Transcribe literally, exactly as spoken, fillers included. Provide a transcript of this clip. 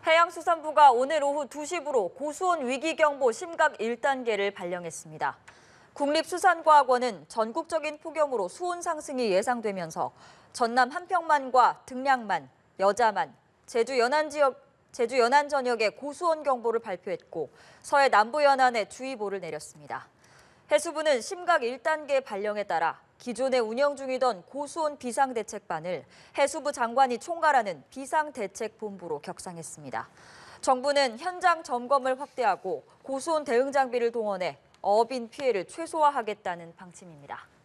해양수산부가 오늘 오후 두 시부로 고수온 위기경보 심각 일 단계를 발령했습니다. 국립수산과학원은 전국적인 폭염으로 수온 상승이 예상되면서 전남 한평만과 등량만, 여자만, 제주 연안 지역, 제주 연안 전역에 고수온 경보를 발표했고 서해 남부 연안에 주의보를 내렸습니다. 해수부는 심각 일 단계 발령에 따라 기존에 운영 중이던 고수온 비상대책반을 해수부 장관이 총괄하는 비상대책본부로 격상했습니다. 정부는 현장 점검을 확대하고 고수온 대응 장비를 동원해 어업인 피해를 최소화하겠다는 방침입니다.